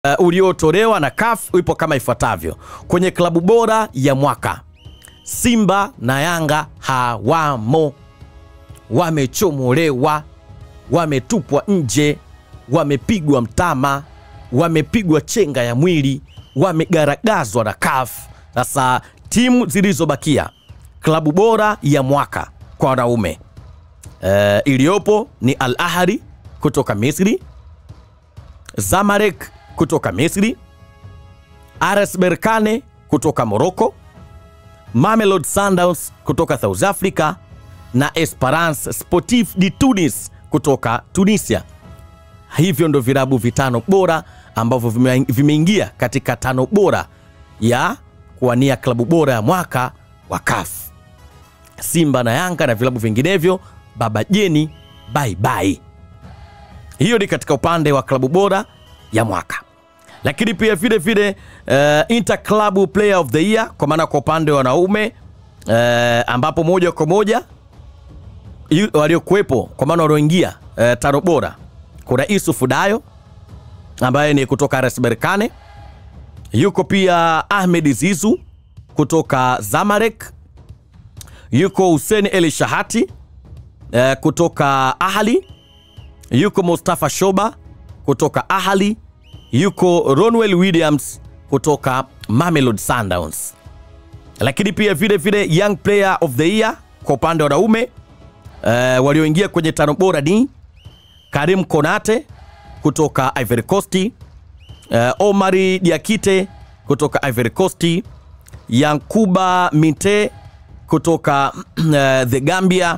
uliotolewa na CAF upo kama ifuatavyo. Kwenye klabu bora ya mwaka, Simba na Yanga hawamo. Wamechomolewa, wametupwa nje, wamepigwa mtama, wamepigwa chenga ya mwili, wamegaragazwa na CAF. Sasa timu zilizobakia klabu bora ya mwaka kwa wanaume iliyopo ni Al Ahly kutoka Misri, Zamalek kutoka Misri, RS Berkane kutoka Morocco, Mamelodi Sundowns kutoka South Africa na Esperance Sportif de Tunis kutoka Tunisia. Hivyo ndo vilabu vitano bora ambavyo vimeingia katika tano bora ya kuwania klabu bora ya mwaka wa CAF. Simba na Yanga na vilabu vinginevyo, baba jeni, bye bye. Hiyo ni katika upande wa klabu bora ya mwaka. Lakini pia vile vile Inter Club Player of the Year kwa maana kwa upande wa wanaume ambapo moja kwa moja waliokuepo kwa maana walioingia tano bora, kuna Issoufou Dayo ambaye ni kutoka RS Berkane, yuko pia Ahmed Zizou kutoka Zamalek, yuko Hussein El Shahati kutoka Ahly, yuko Mustafa Shoba kutoka Ahly, yuko Ronwell Williams kutoka Mamelodi Sundowns. Lakini pia vile vile Young Player of the Year kwa upande wa wanaume walioingia kwenye tano bora ni Karim Konate kutoka Ivory Coast, Omari Diakite kutoka Ivory Coast, Yankuba Minte kutoka The Gambia,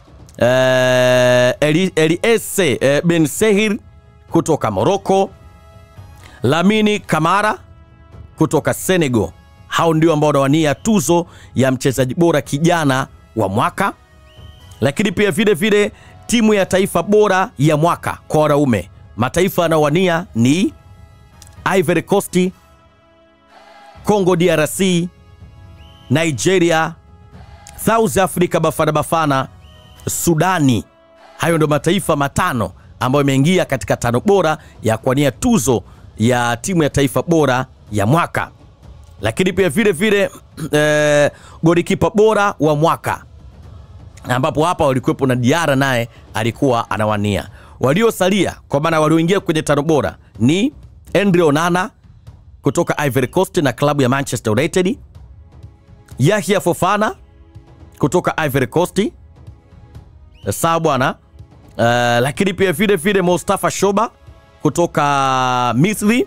Eliesse Ben Sehir kutoka Morocco, Lamini Kamara kutoka Senegal. Hao ndio ambao wanawania tuzo ya mchezaji bora kijana wa mwaka. Lakini pia vile vile timu ya taifa bora ya mwaka kwa wanaume, mataifa yanayowania ni Ivory Coast, Congo DRC, Nigeria, South Africa Bafana, Sudani. Hayo ndio mataifa matano ambayo yameingia katika tano bora ya kuwania tuzo ya timu ya taifa bora ya mwaka. Lakini pia vile vile golikipa bora wa mwaka, ambapo hapa walikuwepo na Diarra naye alikuwa anawania. Waliosalia kwa maana walioingia kwenye tano bora ni Andre Onana kutoka Ivory Coast na klabu ya Manchester United, Yahya Fofana kutoka Ivory Coast, sawa bwana. Lakini pia vile vile Mustafa Shoba kutoka Misri,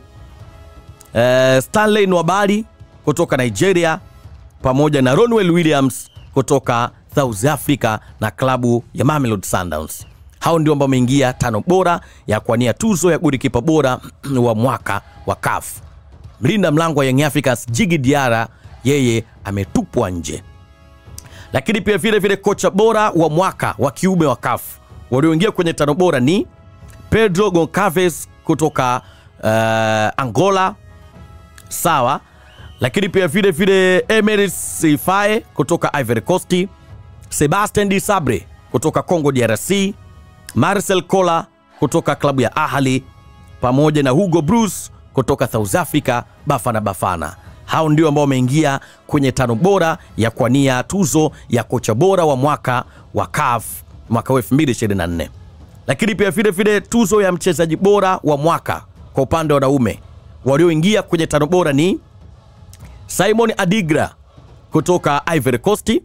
Stanley Nwabali kutoka Nigeria, pamoja na Ronwell Williams kutoka South Africa na klabu ya Mamelodi Sundowns. Hao ndio ambao wameingia tano bora ya kuwania tuzo ya golikipa bora wa mwaka wa CAF. Mlinda mlango wa Young Africans Djigui Diarra, yeye ametupwa nje. Lakini pia vile vile kocha bora wa mwaka wa kiume wa CAF, walioingia kwenye tano bora ni Pedro Goncalves kutoka Angola, sawa. Lakini pia vile vile Emerick Faé kutoka Ivory Coast, Sebastien Desabre kutoka Congo DRC, Marcel Kola kutoka klabu ya Ahly, pamoja na Hugo Bruce kutoka South Africa Bafana. Hao ndio ambao wameingia kwenye tano bora ya kuwania tuzo ya kocha bora wa mwaka wa CAF mwaka 2024. Lakini pia vile vile tuzo ya mchezaji bora wa mwaka kwa upande wa wanaume, walioingia kwenye tano bora ni Simon Adigra kutoka Ivory Coast,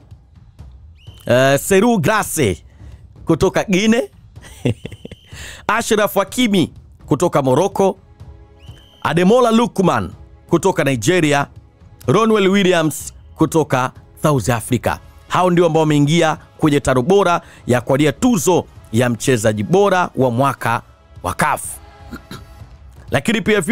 Serhou Guirassy kutoka Guinea, Ashraf Hakimi kutoka Morocco, Ademola Lookman kutoka Nigeria, Ronwell Williams kutoka South Africa. Hao ndio ambao wameingia kwenye tano bora ya kuwania tuzo ya mchezaji bora wa mwaka wa CAF. Lakini pia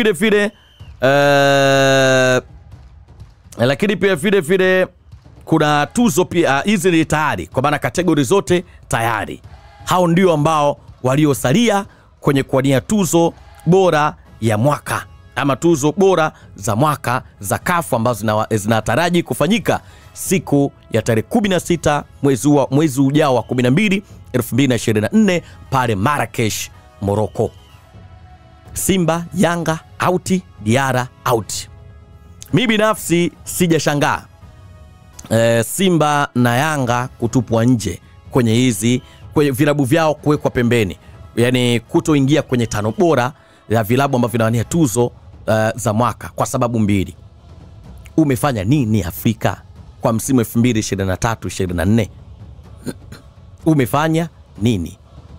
vile vile kuna tuzo pia hizi ni tayari kwa maana kategori zote tayari. Hao ndio ambao waliosalia kwenye kuwania tuzo bora ya mwaka ama tuzo bora za mwaka za CAF ambazo zinataraji kufanyika siku ya tarehe 16 mwezi ujao wa 12 2024 pale Marrakesh, Morocco. Simba, Yanga out, Diarra out. Mimi binafsi sijashangaa Simba na Yanga kutupwa nje kwenye vilabu vyao kuwekwa pembeni. Yani kutoingia kwenye 5 bora ya vilabu ambavyo vinawania tuzo za mwaka kwa sababu mbili. Umefanya nini Afrika kwa msimu 2023-24? Umefanya nini?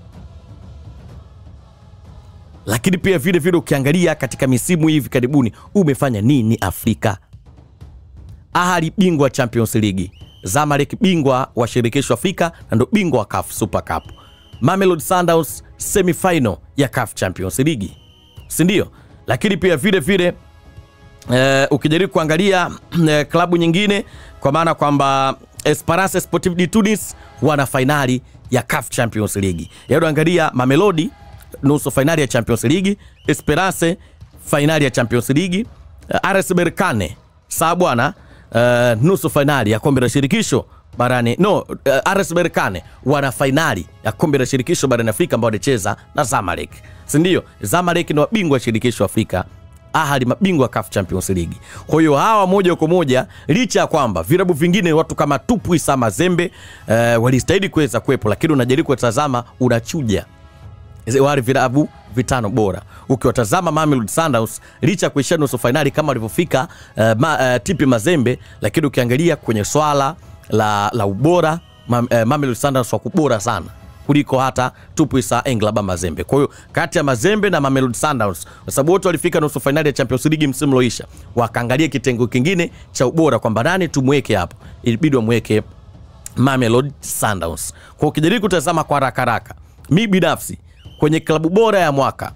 Lakini pia vile ukiangalia katika misimu hivi karibuni, umefanya nini Afrika? Ahali bingwa Champions League, Zamalek bingwa wa shirikisho Afrika na ndo bingwa wa CAF Super Cup. Mamelodi Sundowns semi-final ya CAF Champions League, si ndio? Lakini pia vile ukijaribu kuangalia klabu nyingine, kwa maana kwamba Esperance Sportive de Tunis wana finali ya CAF Champions League. Yaani angalia Mamelodi nusu finali ya Champions League, Esperance finali ya Champions League, RS Berkane bwana nusu finali ya kombe la shirikisho barani RS Berkane wana finali ya kombe la shirikisho barani Afrika ambao wanacheza na Zamalek, si ndio? Zamalek ni wabingwa wa shirikisho Afrika, Ahali mabingwa CAF Champions League. Kwa hiyo hawa moja kwa moja, licha ya kwamba vilabu vingine watu kama Tupuisa Mazembe walistahili kuweza kuepo, lakini unajaribu kutazama unachuja wale vilabu 5 bora. Ukiwatazama Mamelodi Sundowns licha kuishia nusu finali kama walivyofika TP Mazembe, lakini ukiangalia kwenye swala la ubora Mamelodi Sundowns wako bora sana kuliko hata Tupuisa Englaba Mazembe. Kwa hiyo kati ya Mazembe na Mamelodi Sundowns, kwa sababu wote walifika nusu finali ya Champions League msimu uliopita, wakaangalia kitengo kingine cha ubora kwamba nani tumweke hapo, ilibidi wamweke Mamelodi Sundowns. Kwa ukijaribu kutazama kwa haraka, mimi binafsi kwenye klabu bora ya mwaka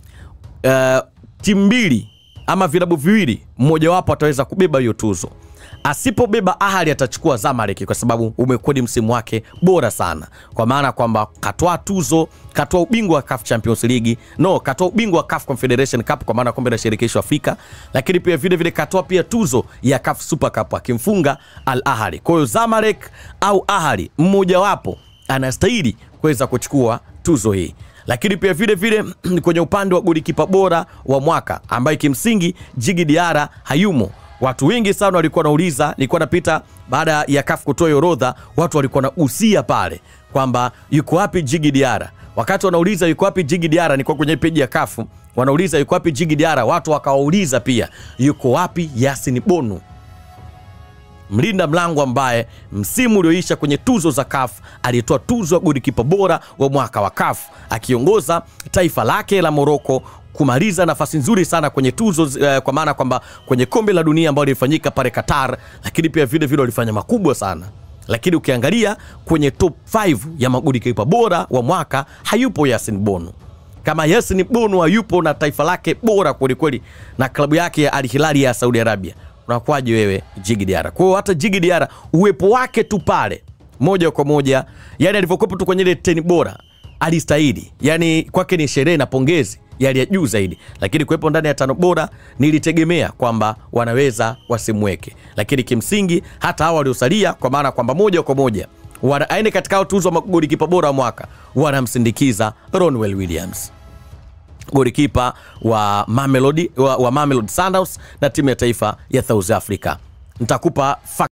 timu mbili ama vilabu viwili mmoja wapo ataweza kubeba hiyo tuzo. Asipobeba Ahali atachukua Zamalek kwa sababu umekuwa ni msimu wake bora sana, kwa maana kwamba katoa tuzo, katoa ubingwa wa CAF Champions League, katoa ubingwa wa CAF Confederation Cup kwa maana kombe la shirikisho Afrika, lakini pia vile katoa pia tuzo ya CAF Super Cup akimfunga Al Ahly. Kwa hiyo Zamalek au Ahali mmoja wapo anastahili kuweza kuchukua tuzo hii. Lakini pia vile kwenye upande wa golikipa bora wa mwaka ambaye kimsingi Djigui Diarra hayumo. Watu wengi sana walikuwa wanauliza, nilikuwa napita baada ya CAF kutoa orodha, watu walikuwa wanahusia pale kwamba yuko wapi Djigui Diarra. Wakati wanauliza yuko wapi Djigui Diarra, nilikuwa kwenye page ya CAF, wanauliza yuko wapi Djigui Diarra, watu wakawauliza pia yuko wapi Yasin Bonu, mlinda mlango ambaye msimu ulioisha kwenye tuzo za CAF alitoa tuzo ya golikipa bora wa mwaka wa CAF akiongoza taifa lake la Morocco kumaliza nafasi nzuri sana kwenye tuzo kwa maana kwamba kwenye kombe la dunia ambalo lilifanyika pale Qatar, lakini pia vile walifanya makubwa sana. Lakini ukiangalia kwenye top 5 ya magolikipa bora wa mwaka hayupo Yasin Bonu. Kama Yasin Bonu hayupo na taifa lake bora kweli na klabu yake ya Al Hilal ya Saudi Arabia, unakwaje wewe Djigui Diarra? Kwa hiyo hata Djigui Diarra uwepo wake tu pale moja kwa moja, yani alivyokuwa tu kwenye ile 10 bora alistahili, yani kwake ni sherehe na pongezi yali ya juu zaidi. Lakini kuwepo ndani ya 5 bora nilitegemea kwamba wanaweza wasimweke, lakini kimsingi hata hao waliosalia, kwa maana kwamba moja kwa moja aende katika tuzo ya golikipa bora wa mwaka, wanamsindikiza Ronwen Williams, golikipa wa Mamelodi Sundowns na timu ya taifa ya South Africa. Nitakupa